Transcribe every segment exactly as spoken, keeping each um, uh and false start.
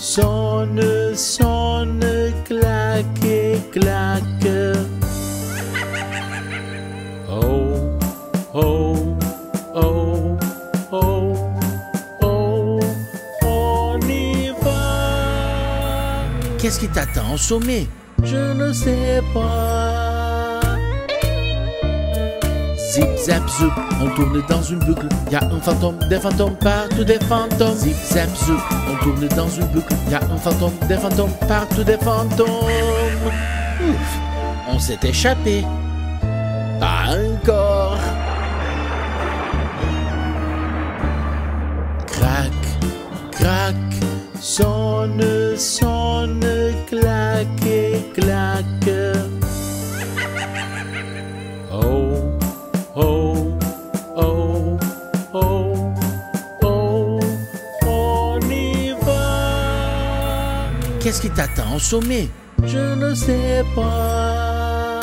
sonne, sonne, claque et claque. Oh, oh, oh, oh, oh, on y va. Qu'est-ce qui t'attend au sommet? Je ne sais pas. Zip, zap, zoup, on tourne dans une boucle. Y a un fantôme, des fantômes, partout des fantômes. Zip, zap, zoup, on tourne dans une boucle. Y a un fantôme, des fantômes, partout des fantômes. Ouf, on s'est échappé. Pas encore. Crac, crac, sonne, sonne, claque et claque. Oh, oh, oh, oh, oh, on y va. Qu'est-ce qui t'attend au sommet? Je ne sais pas.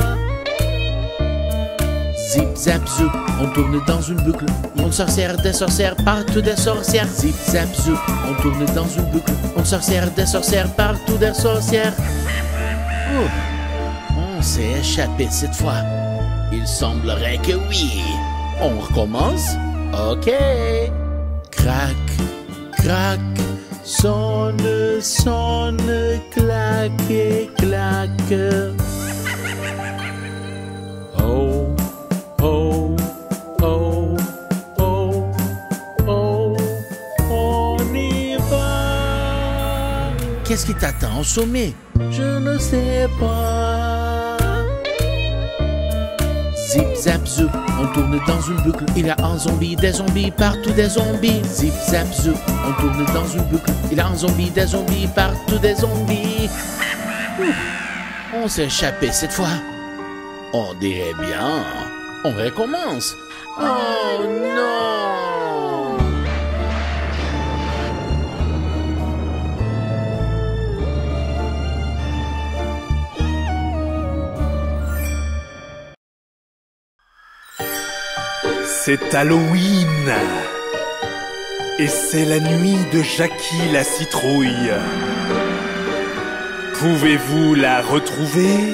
Zip, zap, zoup, on tourne dans une boucle. Une sorcière, des sorcières, partout des sorcières. Zip, zap, zoup, on tourne dans une boucle. Une sorcière, des sorcières, partout des sorcières. Ouh, on s'est échappé cette fois. Il semblerait que oui. On recommence? Ok. Crac, crac, sonne, sonne, claque et claque. Oh, oh, oh, oh, oh, on y va. Qu'est-ce qui t'attend au sommet? Je ne sais pas. Zip, zap, zoup, on tourne dans une boucle. Il y a un zombie, des zombies, partout des zombies. Zip, zap, zoup, on tourne dans une boucle. Il y a un zombie, des zombies, partout des zombies. Ouf, on s'est échappé cette fois. On dirait bien. On recommence. Oh non! C'est Halloween et c'est la nuit de Jackie la citrouille. Pouvez-vous la retrouver?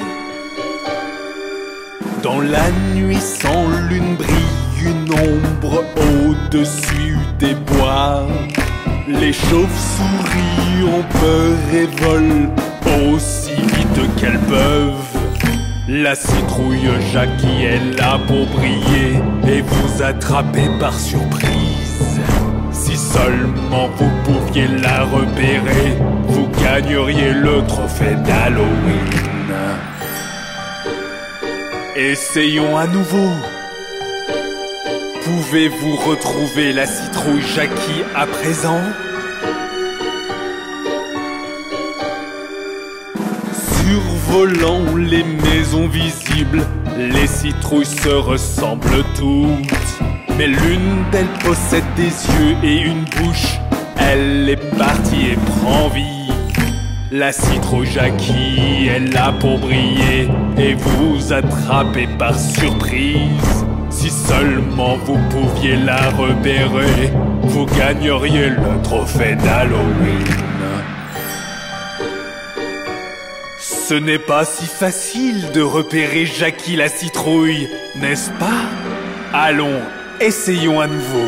Dans la nuit sans lune brille une ombre au-dessus des bois. Les chauves-souris ont peur et volent aussi vite qu'elles peuvent. La citrouille Jackie est là pour briller et vous attraper par surprise. Si seulement vous pouviez la repérer, vous gagneriez le trophée d'Halloween. Essayons à nouveau. Pouvez-vous retrouver la citrouille Jackie à présent? Survolant les maisons visibles, les citrouilles se ressemblent toutes. Mais l'une d'elles possède des yeux et une bouche. Elle est partie et prend vie. La citrouille Jackie est là pour briller et vous attraper par surprise. Si seulement vous pouviez la repérer, vous gagneriez le trophée d'Halloween. Ce n'est pas si facile de repérer Jackie la citrouille, n'est-ce pas? Allons, essayons à nouveau.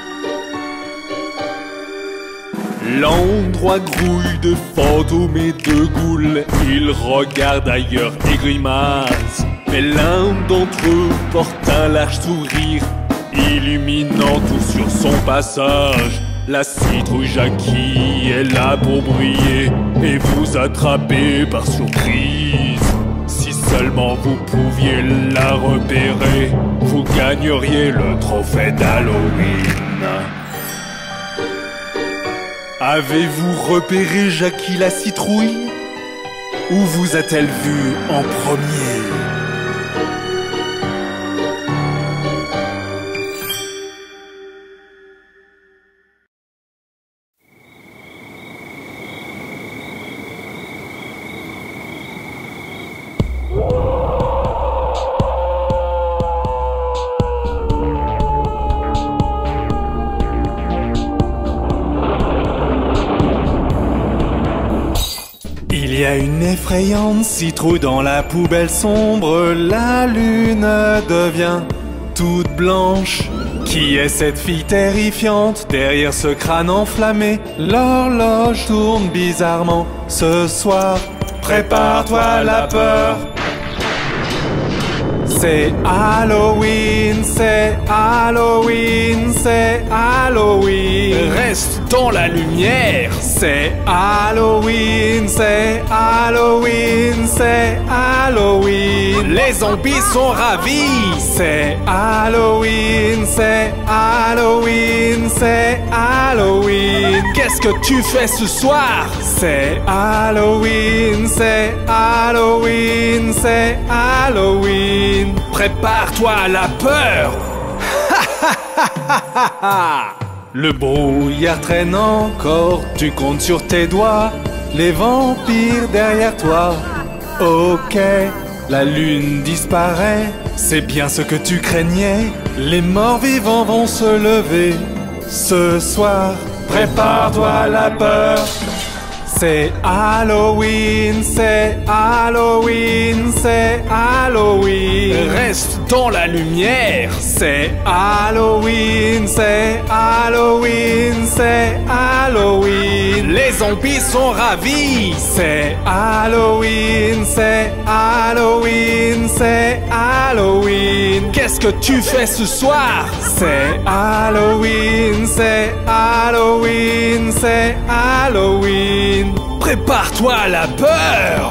L'endroit grouille de fantômes et de ghouls. Ils regardent ailleurs et grimacent. Mais l'un d'entre eux porte un large sourire, illuminant tout sur son passage. La citrouille Jackie est là pour briller et vous attraper par surprise. Si seulement vous pouviez la repérer, vous gagneriez le trophée d'Halloween. Avez-vous repéré Jackie la citrouille? Où vous a-t-elle vu en premier? a une effrayante citrouille dans la poubelle sombre. La lune devient toute blanche. Qui est cette fille terrifiante derrière ce crâne enflammé? L'horloge tourne bizarrement. Ce soir, prépare-toi à la peur. C'est Halloween, c'est Halloween, c'est Halloween. Reste dans la lumière. C'est Halloween, c'est Halloween, c'est Halloween. Les zombies sont ravis. C'est Halloween, c'est Halloween, c'est Halloween. Qu'est-ce que tu fais ce soir? C'est Halloween, c'est Halloween, c'est Halloween. Prépare-toi à la peur. Le brouillard traîne encore, tu comptes sur tes doigts. Les vampires derrière toi. Ok, la lune disparaît. C'est bien ce que tu craignais. Les morts vivants vont se lever. Ce soir, prépare-toi à la peur. C'est Halloween, c'est Halloween, c'est Halloween. Reste dans la lumière. C'est Halloween, c'est Halloween, c'est Halloween. Les zombies sont ravis. C'est Halloween, c'est Halloween, c'est Halloween. Qu'est-ce que tu fais ce soir? C'est Halloween, c'est Halloween, c'est Halloween. Prépare-toi à la peur.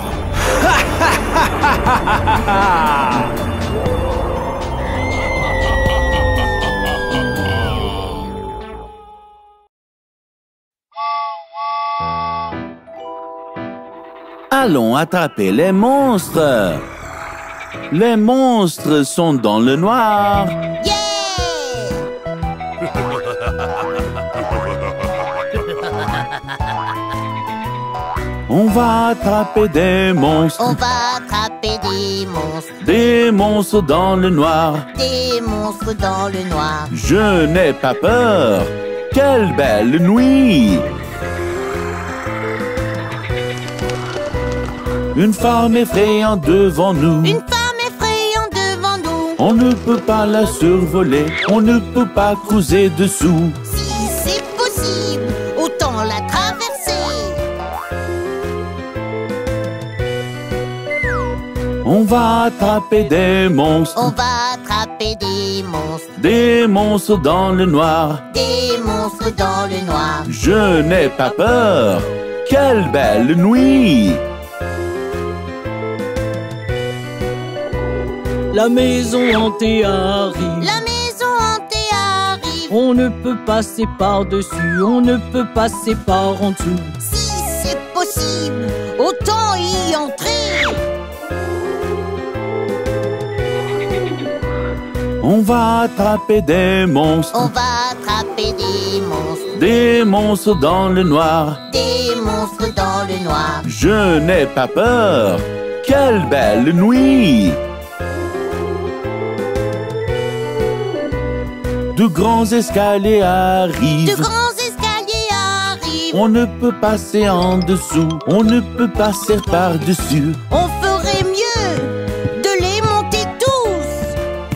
Allons attraper les monstres. Les monstres sont dans le noir. Yeah! On va attraper des monstres. On va attraper des monstres. Des monstres dans le noir. Des monstres dans le noir. Je n'ai pas peur. Quelle belle nuit! Une femme effrayante devant nous. Une femme effrayante devant nous. On ne peut pas la survoler. On ne peut pas cruiser dessous. Si c'est possible, autant la traverser. On va attraper des monstres. On va attraper des monstres. Des monstres dans le noir. Des monstres dans le noir. Je n'ai pas peur. Quelle belle nuit! La maison hantée arrive. La maison hantée arrive. On ne peut passer par-dessus, on ne peut passer par en dessous. Si c'est possible, autant y entrer. On va attraper des monstres. On va attraper des monstres. Des monstres dans le noir. Des monstres dans le noir. Je n'ai pas peur. Quelle belle nuit! De grands escaliers arrivent. De grands escaliers arrivent. On ne peut passer en dessous. On ne peut passer par-dessus. On ferait mieux de les monter tous.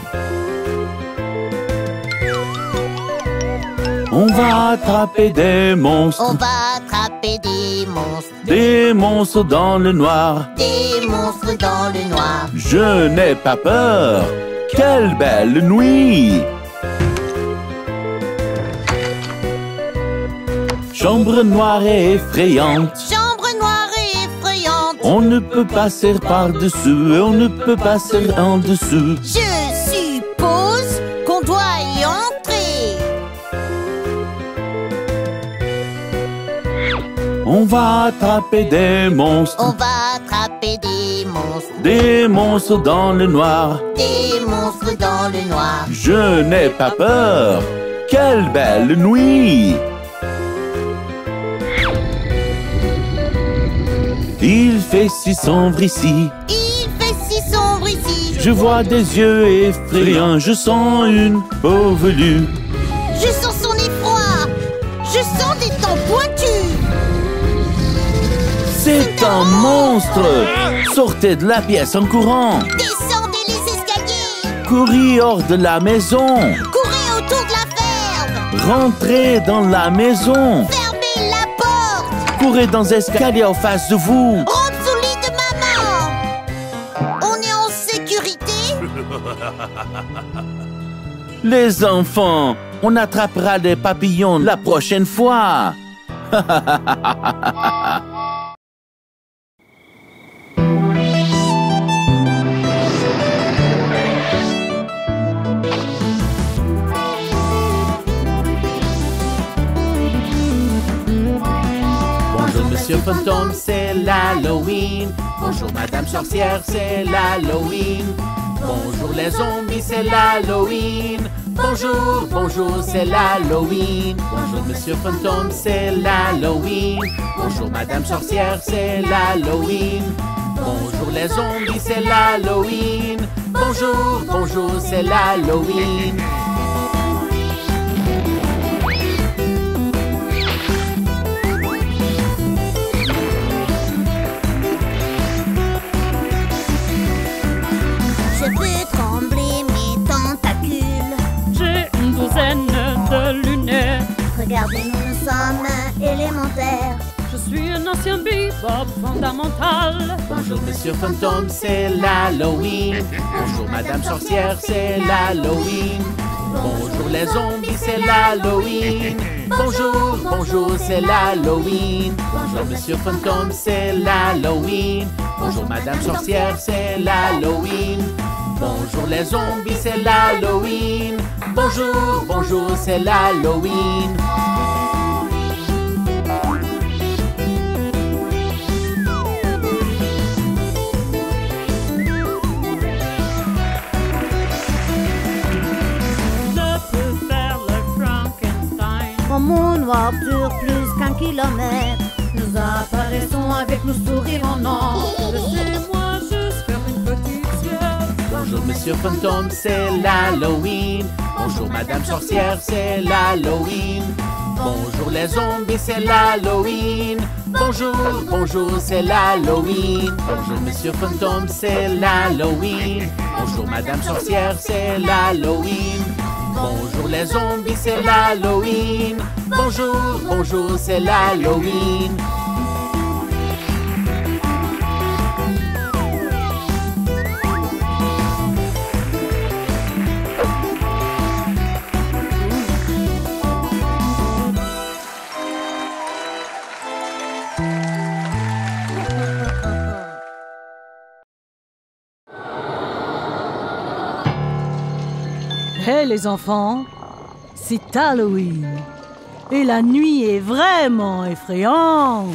On va attraper des monstres. On va attraper des monstres. Des monstres dans le noir. Des monstres dans le noir. Je n'ai pas peur. Quelle belle nuit! Chambre noire et effrayante. Chambre noire et effrayante. On ne peut passer par-dessus et on ne peut passer en dessous. Je suppose qu'on doit y entrer. On va attraper des monstres. On va attraper des monstres. Des monstres dans le noir. Des monstres dans le noir. Je n'ai pas peur. Quelle belle nuit! Il fait si sombre ici. Il fait si sombre ici. Je vois des yeux effrayants. Je sens une peau velue. Je sens son effroi. Je sens des dents pointues. C'est un monstre! Sortez de la pièce en courant! Descendez les escaliers! Courez hors de la maison! Courez autour de la ferme! Rentrez dans la maison! Fermez la porte! Courez dans les escaliers en face de vous! Rentre sous le lit de maman! On est en sécurité? Les enfants, on attrapera des papillons la prochaine fois! Bonjour Monsieur Fantôme, c'est l'Halloween. Bonjour Madame Sorcière, c'est l'Halloween. Bonjour les zombies, c'est l'Halloween. Bonjour, bonjour, c'est l'Halloween. Bonjour Monsieur Fantôme, c'est l'Halloween. Bonjour Madame Sorcière, c'est l'Halloween. Bonjour les zombies, c'est l'Halloween. Bonjour, bonjour, c'est l'Halloween. Je peux trembler mes tentacules. J'ai une douzaine de lunettes. Regardez, nous nous sommes élémentaires. Je suis un ancien bebop fondamental. Bonjour Monsieur Fantôme, c'est l'Halloween. Bonjour Madame Sorcière, c'est l'Halloween. Bonjour les zombies, c'est l'Halloween. Bonjour, bonjour, c'est l'Halloween. Bonjour Monsieur Fantôme, c'est l'Halloween. Bonjour Madame Sorcière, c'est l'Halloween. Bonjour les zombies, c'est l'Halloween. Bonjour, bonjour, c'est l'Halloween. Mon moonwalk dure plus qu'un kilomètre. Nous apparaissons avec nos sourires en or. Laissez-moi juste faire une petite sieste. Bonjour Monsieur Fantôme, c'est l'Halloween. Bonjour Madame Sorcière, c'est l'Halloween. Bonjour les zombies, c'est l'Halloween. Bonjour, bonjour, c'est l'Halloween. Bonjour Monsieur Fantôme, c'est l'Halloween. Bonjour Madame Sorcière, c'est l'Halloween. Bonjour les zombies, c'est l'Halloween. Bonjour, bonjour, c'est l'Halloween. Hé les enfants, c'est Halloween. Et la nuit est vraiment effrayante.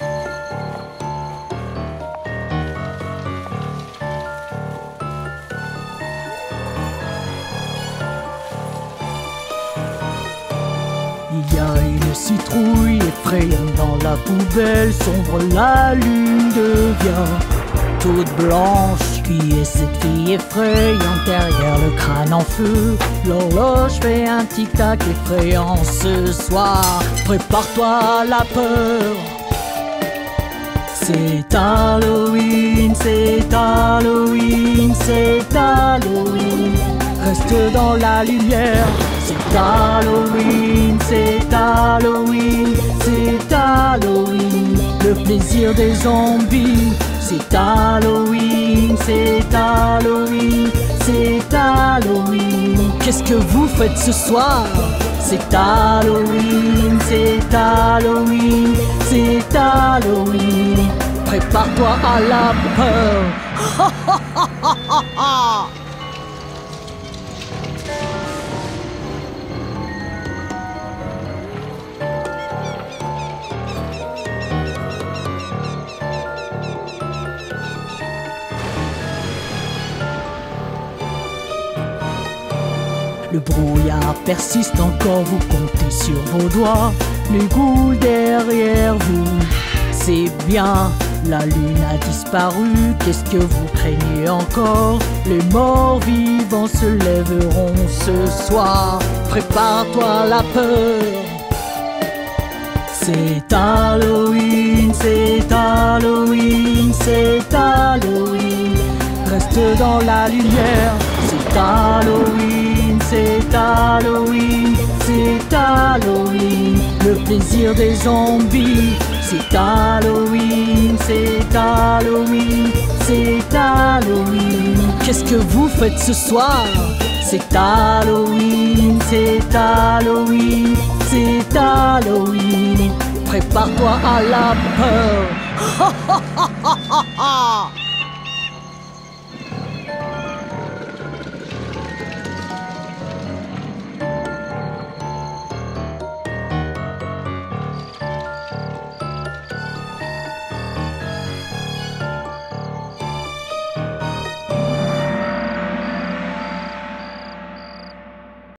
Il y a une citrouille effrayante dans la poubelle. Sombre, la lune devient toute blanche. Qui est cette fille effrayante derrière le crâne en feu? L'horloge fait un tic-tac effrayant ce soir. Prépare-toi à la peur. C'est Halloween, c'est Halloween, c'est Halloween. Reste dans la lumière. C'est Halloween, c'est Halloween, c'est Halloween. Le plaisir des zombies. C'est Halloween, c'est Halloween, c'est Halloween. Qu'est-ce que vous faites ce soir? C'est Halloween, c'est Halloween, c'est Halloween. Prépare-toi à la peur. Ha ha ha ha ha ha. Le brouillard persiste encore, vous comptez sur vos doigts. Les goules derrière vous, c'est bien, la lune a disparu. Qu'est-ce que vous craignez encore? Les morts vivants se lèveront ce soir. Prépare-toi à la peur. C'est Halloween, c'est Halloween, c'est Halloween. Reste dans la lumière. C'est Halloween, c'est Halloween, c'est Halloween. Le plaisir des zombies. C'est Halloween, c'est Halloween, c'est Halloween. Qu'est-ce que vous faites ce soir? C'est Halloween, c'est Halloween, c'est Halloween. Prépare-toi à la peur.